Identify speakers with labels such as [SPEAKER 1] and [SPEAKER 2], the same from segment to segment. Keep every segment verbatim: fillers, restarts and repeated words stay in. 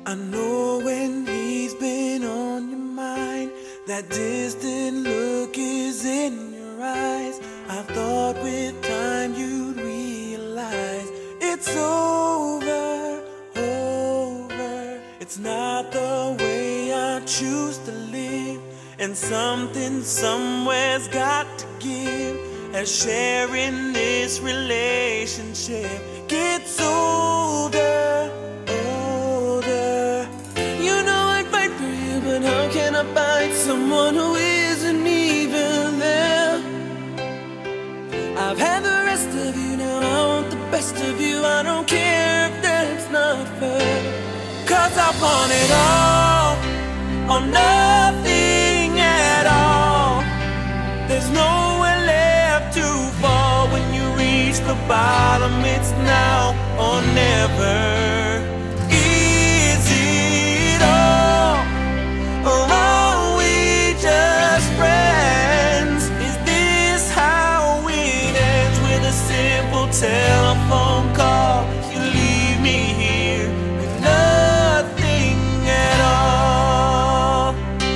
[SPEAKER 1] I know when he's been on your mind, that distant look is in your eyes. I thought with time you'd realize it's over, over. It's not the way I choose to live, and something somewhere's got to give, as sharing this relationship gets older, older. You know I'd fight for you, but how can I find someone who isn't even there? I've had the rest of you, now I want the best of you. I don't care if that's not fair, 'cause I want it all or nothing at all. There's nowhere left to fall. When you reach the bottom, it's now or never. Is it all, or are we just friends? Is this how it ends, with a simple telephone call? You leave me here with nothing at all.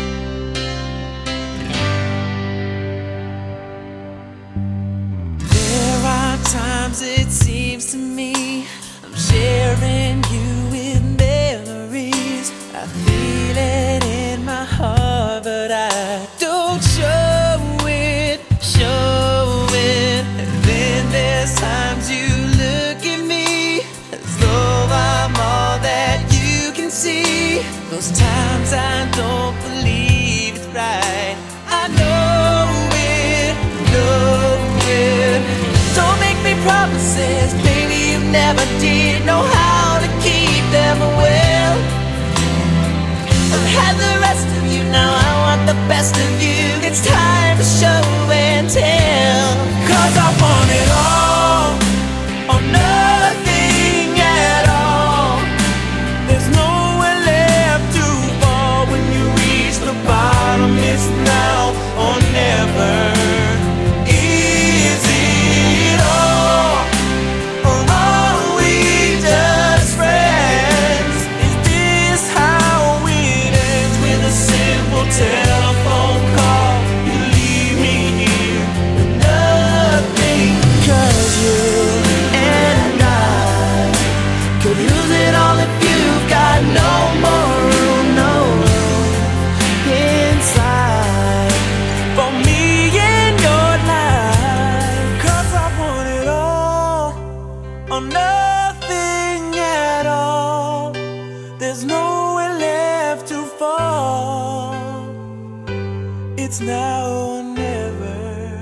[SPEAKER 1] There are times it seems to me I'm sharing you with memories. I feel it in my heart, but I don't show it, show it. And then there's times you look at me as though I'm all that you can see. Those times I don't believe it's right. I know it, know it. Don't make me promises, baby, you never did know how to keep them well. I've had the rest of you, now I want the best of you. It's time to show and tell, 'cause I want it all or nothing at all. There's nowhere left to fall. When you reach the bottom, it's now or never. Is it all, or are we just friends? Is this how it ends, with a simple telephone call? You leave me here with nothing, 'cause you and I could lose it all if you've got no more room, no room inside for me in your life. 'Cause I want it all or nothing at all. There's nowhere left to fall. It's now or never.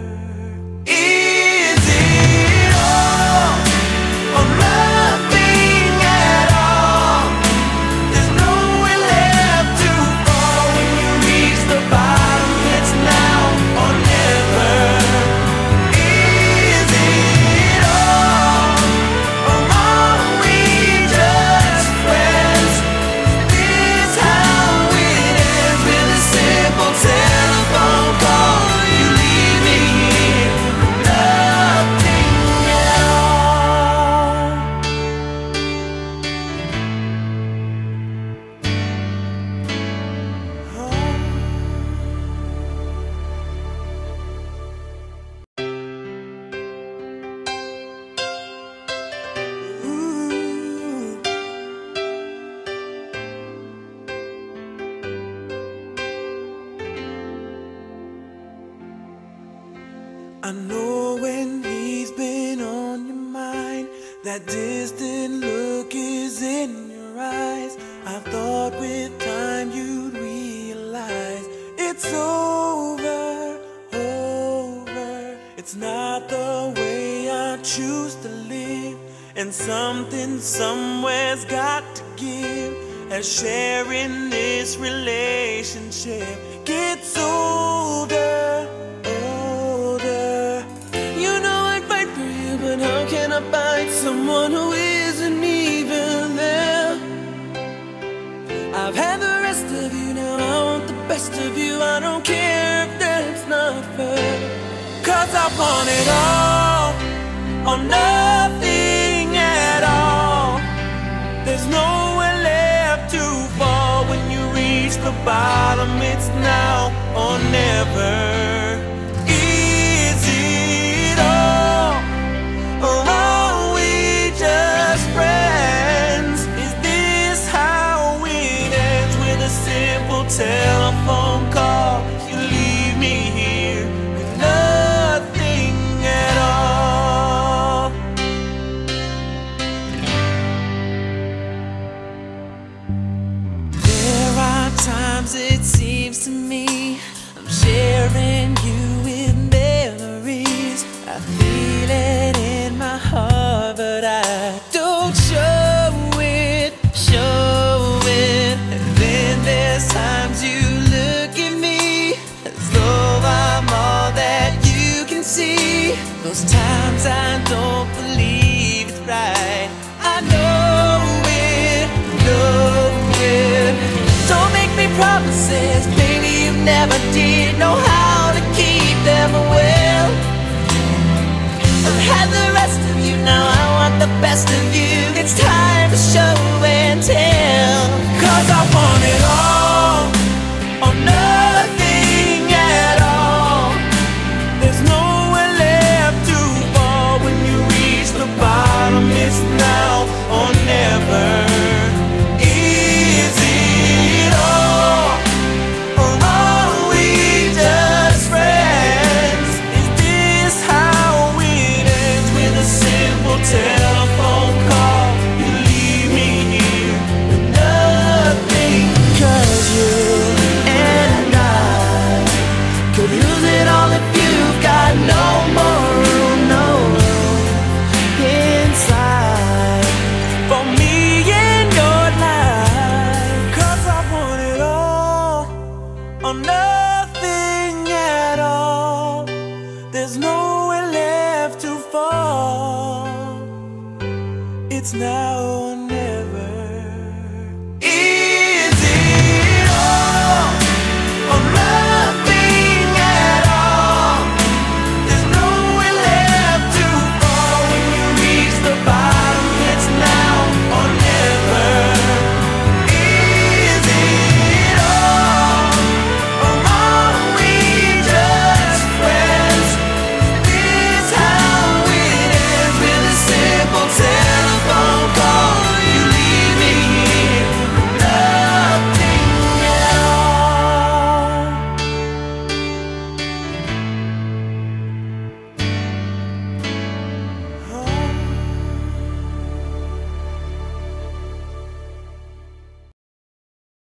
[SPEAKER 1] Is it all or nothing at all? There's nowhere left to fall. When you reach the bottom, it's now or never. Is it all, or are we just friends? Is this how it ends, with a simple telephone call? You leave me here with nothing at all. Ooh. I know when he's been on your mind, that distant look is in your eyes. I thought with time you'd realize it's over, over. It's not the way I choose to live, and something somewhere's got to give, as sharing this relationship gets older, older. You know I'd fight for you, but how can I find someone who isn't even there? I've had the rest of you, now I want the best of you. I don't care if that's not fair, 'cause I want it all or nothing at all. There's nowhere left to bottom, it's now or never. Is it all, or are we just friends? Is this how it ends, with a simple telephone call? You leave me here with nothing at all. There are times it seems to me I'm sharing you with memories. I feel it in my heart, but I don't show it, show it. And then there's times you look at me as though I'm all that you can see. Those times I don't believe it's right. I know it, know it. Don't make me promises, baby, you never did know how to keep them well. I've had the rest of you, now I want the best of you. It's time